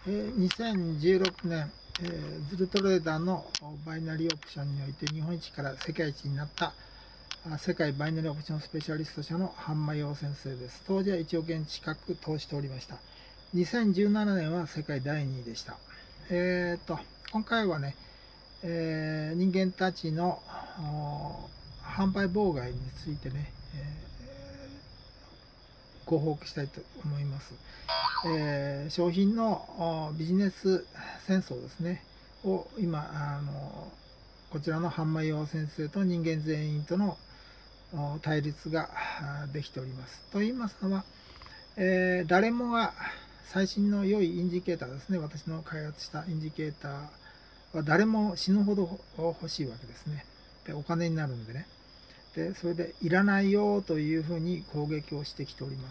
2016年、ズルトレーダーのバイナリーオプションにおいて日本一から世界一になった世界バイナリーオプションスペシャリスト社の半間洋先生です。当時は1億円近く投しておりました。2017年は世界第2位でした。今回はね、人間たちの販売妨害についてね、ご報告したいと思います。商品のビジネス戦争ですねを今こちらの半間洋先生と人間全員との対立ができております。と言いますのは、誰もが最新の良いインジケーターですね、私の開発したインジケーターは誰も死ぬほど欲しいわけですね。でお金になるんでね。でそれでいらないよというふうに攻撃をしてきております。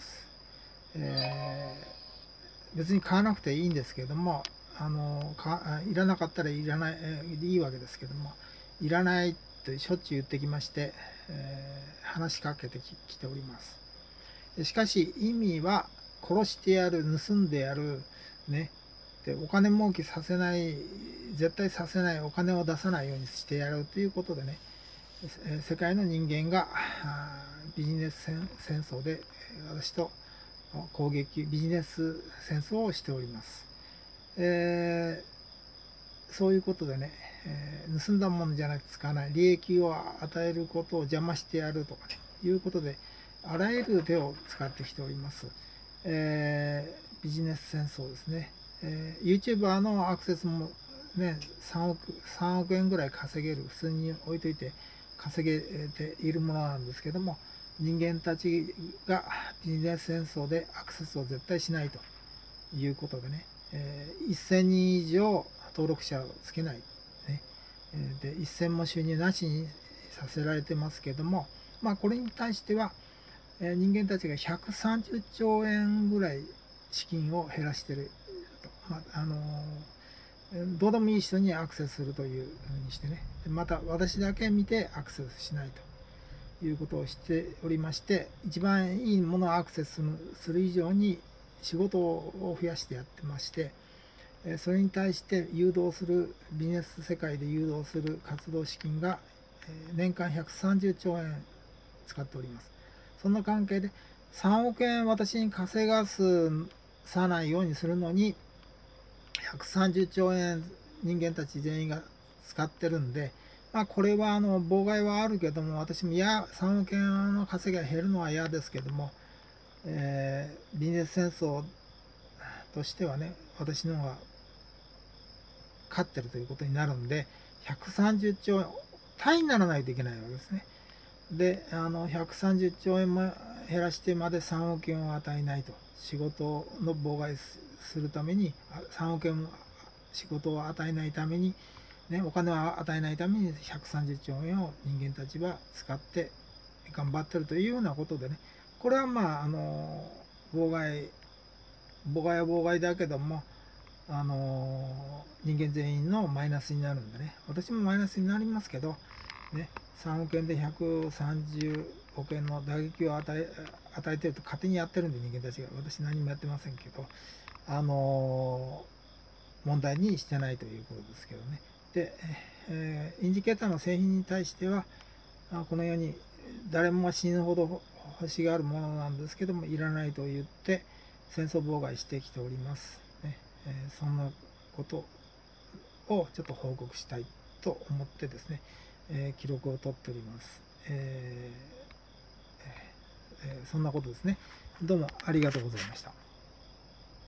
別に買わなくていいんですけれども、いらなかったらいらない、いいわけですけども、いらないとしょっちゅう言ってきまして、話しかけてきております。しかし意味は殺してやる、盗んでやる、ね、でお金儲けさせない、絶対させない、お金を出さないようにしてやるということでね、世界の人間がビジネス戦争で私とビジネス戦争をしております。そういうことでね、盗んだものじゃなく使わない、利益を与えることを邪魔してやるとかね、いうことで、あらゆる手を使ってきております。ビジネス戦争ですね。YouTuber のアクセスもね、3億円ぐらい稼げる、普通に置いといて稼げているものなんですけども、人間たちがビジネス戦争でアクセスを絶対しないということでね、1000人以上登録者をつけない、ね、で1000も収入なしにさせられてますけども、これに対しては人間たちが130兆円ぐらい資金を減らしていると、どうでもいい人にアクセスするというふうにしてね、また私だけ見てアクセスしないということをしておりまして、一番いいものをアクセスする以上に仕事を増やしてやってまして、それに対して誘導する、ビジネス世界で誘導する活動資金が年間130兆円使っております。そんな関係で3億円私に稼がさないようにするのに130兆円人間たち全員が使ってるんで、これは妨害はあるけども、私も3億円の稼ぎが減るのは嫌ですけども、ビジネス戦争としてはね、私の方が勝ってるということになるんで、130兆円単位にならないといけないわけですね。で、130兆円も減らしてまで3億円を与えないと、仕事の妨害するために、3億円も仕事を与えないために、ね、お金を与えないために130兆円を人間たちは使って頑張ってるというようなことでね、これは妨害は妨害だけども、人間全員のマイナスになるんでね、私もマイナスになりますけど、ね、3億円で130億円の打撃を与えてると勝手にやってるんで、人間たちが。私何もやってませんけど、問題にしてないということですけどね。で、インジケーターの製品に対しては、このように誰も死ぬほど欲しがるものなんですけども、いらないと言って戦争妨害してきております。ね、そんなことをちょっと報告したいと思ってですね、記録を取っております。そんなことですね。どうもありがとうございました。